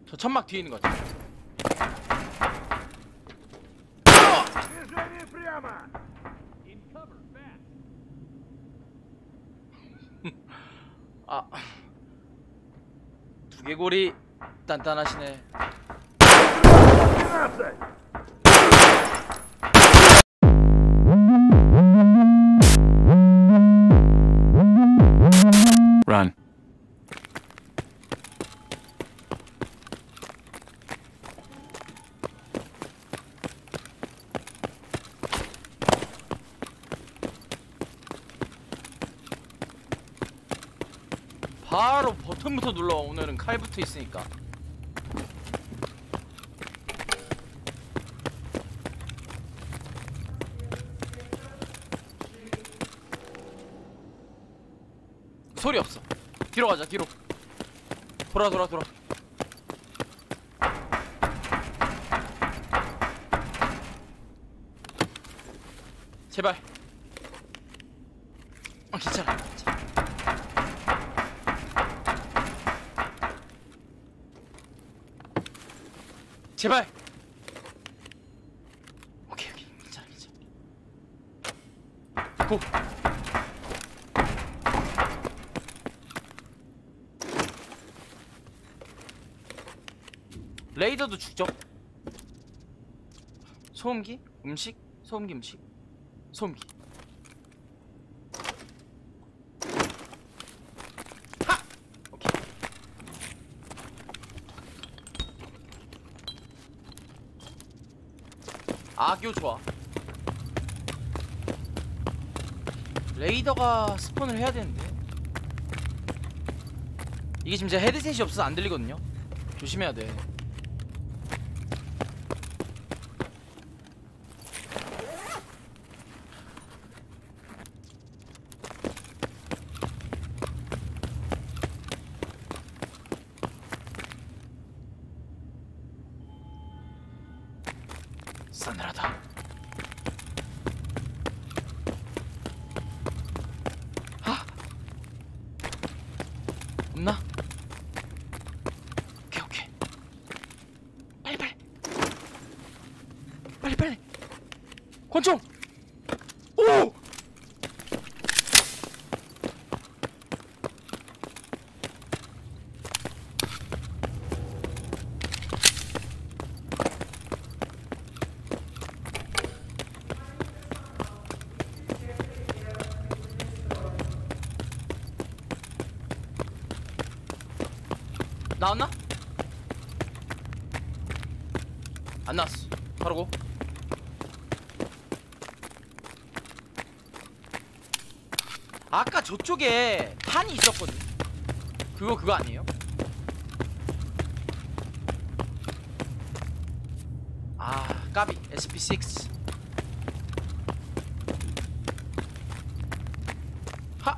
저 천막 뒤에 있는 것 같아. 아, 두개골이 단단하시네. Run. 바로 버튼부터 눌러. 오늘은 칼부터 있으니까. 소리 없어. 뒤로 가자. 뒤로 돌아. 제발. 괜찮아. 제발. 오케이. 괜찮아. 고. 레이더도 죽죠. 소음기? 음식? 소음기 음식? 소음기. 하! 오케이. 악교 좋아. 레이더가 스폰을 해야 되는데 이게 지금 제가 헤드셋이 없어서 안 들리거든요. 조심해야 돼. 싸늘하다. 하! 없나? 오케이. 빨리. 권총! 오! 나왔나? 안 나왔어. 바로 고. 아까 저쪽에 탄이 있었거든. 그거 아니에요? 아, 까비. SP6. 하!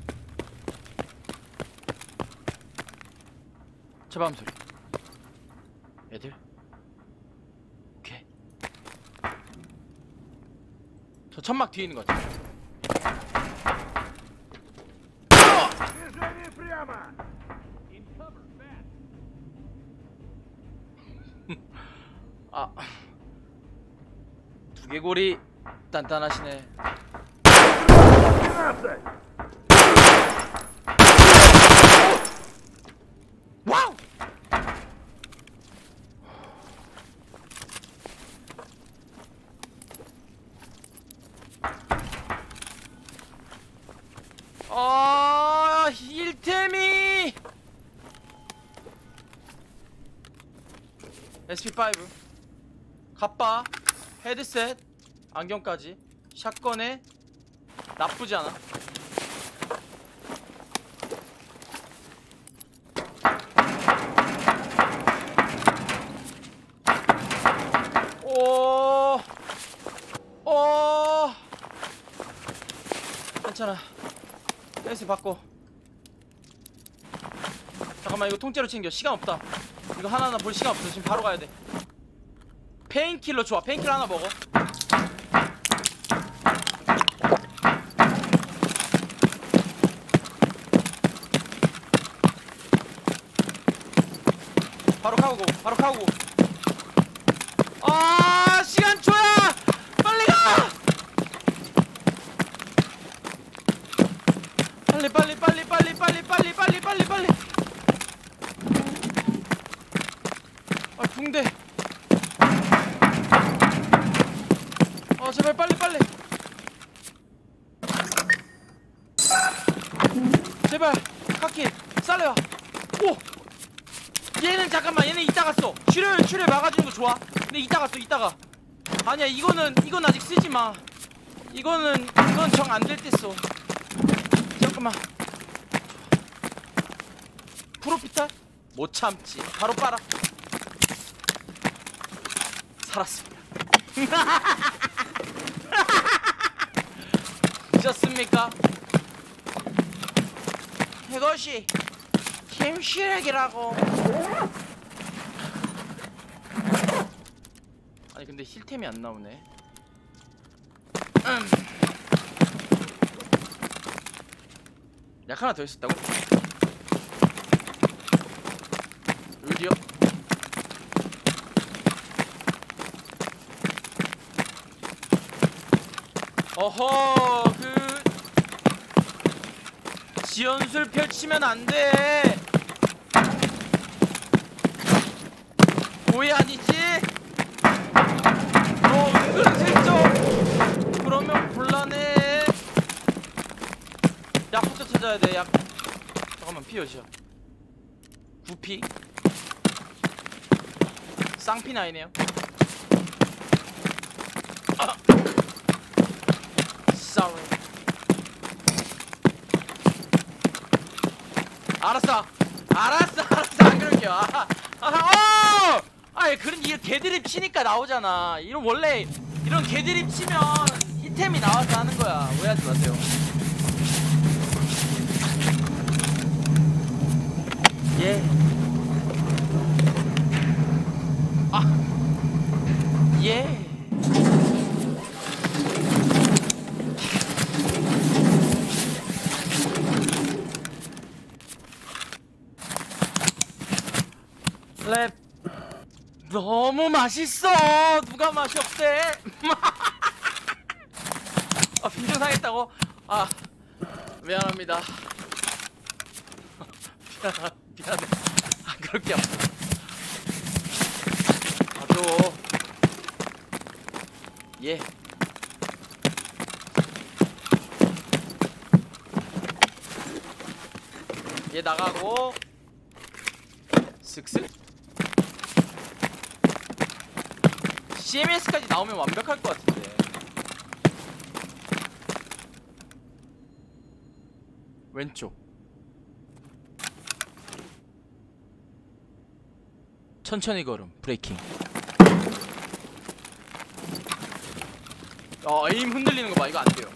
제밤 소리. 애들. 오케이. 저 천막 뒤에 있는 것 같아. 아, 두개골이 단단하시네. 와우! 힐템이 SP5 갑바 헤드셋 안경까지 샷건에 나쁘지 않아. 오 괜찮아. 댄스 바꿔. 잠깐만 이거 통째로 챙겨. 시간 없다. 이거 하나하나 볼 시간 없어. 지금 바로 가야 돼. 페인킬러 좋아. 페인킬러 하나 먹어. 바로 카우고 바로 카우고. 아 시간 줘야 빨리 가. 빨리 빨리 빨리 빨리 빨리 빨리 빨리 빨리 빨리. 아 붕대. 아 제발 빨리 빨리. 제발 카키 쌀래와. 오 얘는 잠깐만 얘는 이따 갔어. 출혈 막아주는 거 좋아. 근데 이따 갔어 이따가. 아니야 이건 아직 쓰지 마. 이건 정 안 될 때 써. 잠깐만. 프로피탈? 못 참지. 바로 빨아. 살았습니다. 보셨습니까? 이것이 힘실력이라고. 아니 근데 힐템이 안 나오네. 약 하나 더 있었다고? 어디요? 어허 그 지연술 펼치면 안돼. 오해 아니지? 너 은근슬쩍 그러면 곤란해. 약부터 찾아야 돼. 약. 잠깐만 피 몇이야? 9피? 쌍피 나이네요. Sorry. 알았어 안 그럴게요. 아니 그런 이 개드립 치니까 나오잖아. 이런 원래 이런 개드립 치면 히템이 나와서 하는 거야. 오해하지 마세요. 예. 예. 랩 너무 맛있어. 누가 맛이 없대? 빈정 상했다고? 미안합니다. 미안해. 안 그럴게요. 줘. 예. 얘 나가고 슥슥. CMS까지 나오면 완벽할 것 같은데. 왼쪽 천천히 걸음 브레이킹. 에임 흔들리는 거 봐. 이거 안 돼요.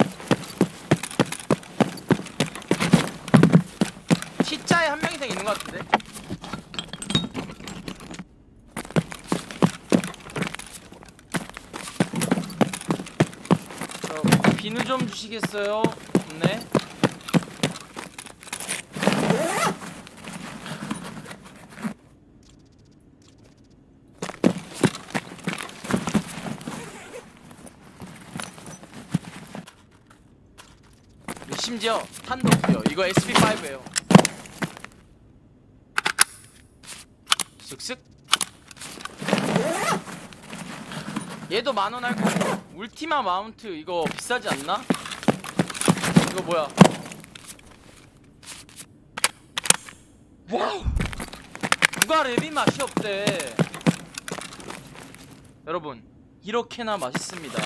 T자에 한 명 이상 있는 것 같은데. 비누 좀 주시겠어요? 네. 심지어 탄도 없어요. 이거 SP5예요. 쓱쓱. 얘도 만원 할 거고. 울티마 마운트 이거 비싸지 않나? 이거 뭐야? 와우! 누가 랩이 맛이 없대. 여러분 이렇게나 맛있습니다.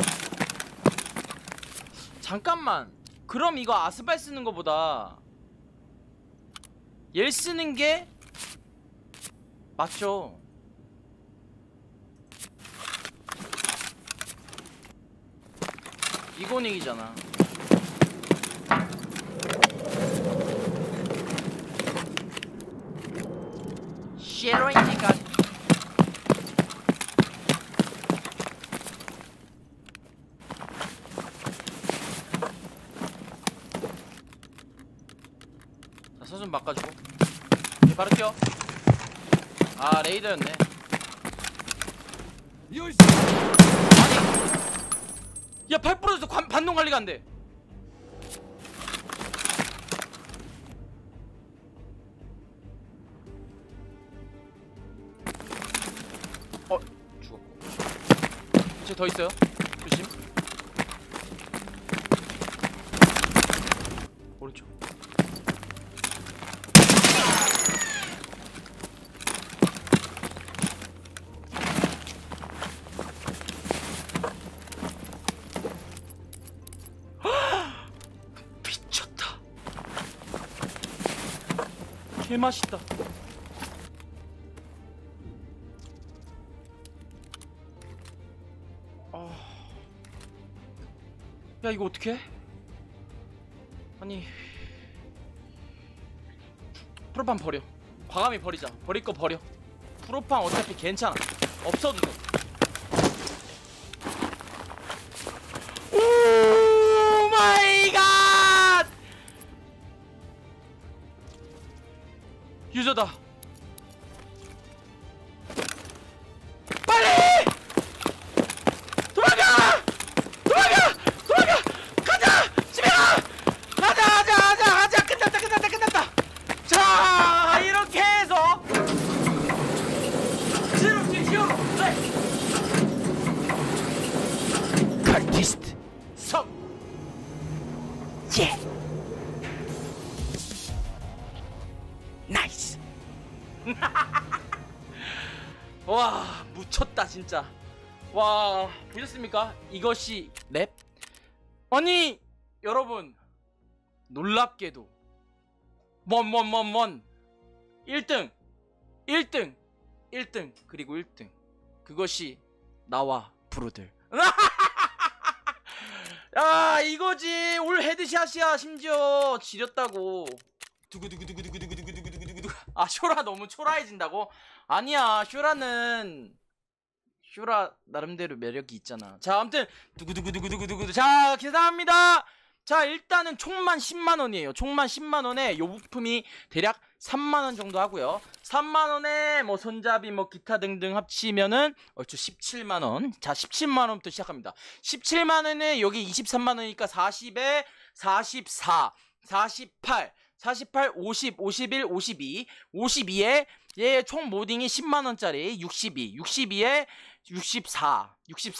잠깐만. 그럼 이거 아스발 쓰는 거보다 얘 쓰는 게 맞죠? 이고닉이잖아. 쉐로인지까지. 자, 서좀 바꿔주고. 이제 바로 뛰어. 아 레이더였네. 야, 8 부러져서 반동 관리가 안 돼. 죽었고. 쟤 더 있어요. 조심. 오른쪽. 미쳤다. 개맛있다. 야, 이거 어떡해? 아니, 프로판 버려. 과감히 버리자. 버릴 거 버려. 프로판 어차피 괜찮아. 없어도 돼. 오 마이 갓! 유저다. 빨리! 도망가! 도망가! 도망가! 가자! 집에 가! 가자! 끝났다! 자, 이렇게 해서 칼티스트 성! 예! 나이스! 와, 묻혔다 진짜. 와, 보셨습니까? 이것이 랩? 아니, 여러분, 놀랍게도 1등 그리고 1등, 그것이 나와 브로들. 야, 이거지. 올 헤드샷이야. 심지어 지렸다고. 두구두구두구두구두구두구두구두구. 아, 쇼라 너무 초라해진다고? 아니야, 쇼라 나름대로 매력이 있잖아. 자, 아무튼 두구두구두구두구두구. 자, 계산합니다. 자, 일단은 총만 10만원이에요 총만 10만원에 요 부품이 대략 3만원 정도 하고요. 3만원에 뭐 손잡이 뭐 기타 등등 합치면은 얼추 17만원. 자, 17만원부터 시작합니다. 17만원에 여기 23만원이니까 40에 44 48 50 51 52 52에 얘 총 모딩이 10만원짜리 62에 64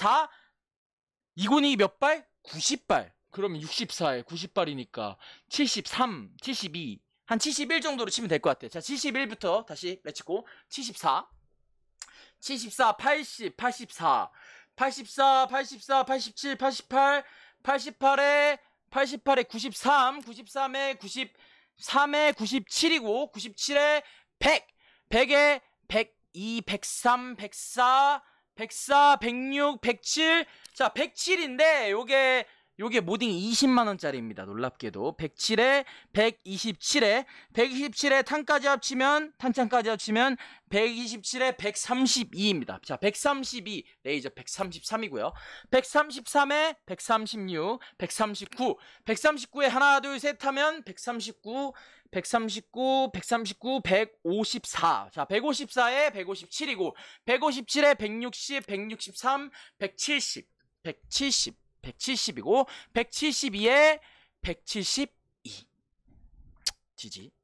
이곤이 몇 발? 90발. 그러면 64에 90발이니까 73 72 한 71 정도로 치면 될 것 같아요. 자, 71부터 다시 렛츠고. 74 80 84 87 88 88에 93 93에 93에 97이고 97에 100 100에 102 103 104 106 107. 자, 107인데 요게 모딩이 20만원짜리입니다. 놀랍게도 107에 127에 탄까지 합치면 127에 132입니다. 자, 132 레이저 133이고요 133에 136 139에 하나 둘 셋 하면 154. 자, 154에 157이고 157에 160 163 170이고 172에 172. 지지.